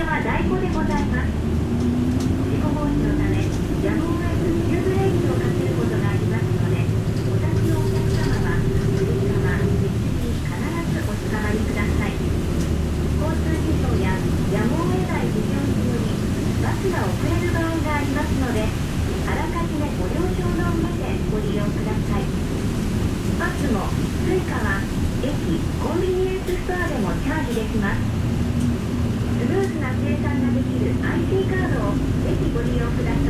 は在庫でございます。事故防止のため、やむを得ず急ブレーキをかけることがありますので、お立ちのお客様は、スリッパは必須に必ずおつかまりください。交通事情ややむを得ない事情により、バスが遅れる場合がありますので、あらかじめご了承の上でご利用ください。バスも、Suicaは、駅、コンビニエンスストアでもチャージできます。スムーズな生産ができる IC カードをぜひご利用ください。